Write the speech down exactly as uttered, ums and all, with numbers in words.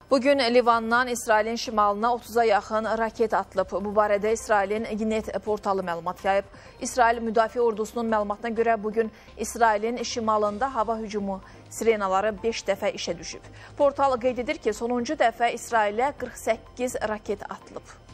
Bugün Livandan İsrailin şimalına otuza yaxın raket atılıb. Bu barədə İsrailin Gnet portalı məlumat yayıb. İsrail Müdafiə Ordusunun məlumatına görə bugün İsrailin şimalında hava hücumu sirenaları beş dəfə işə düşüb. Portal qeyd edir ki, sonuncu dəfə İsrailə qırx səkkiz raket atılıb.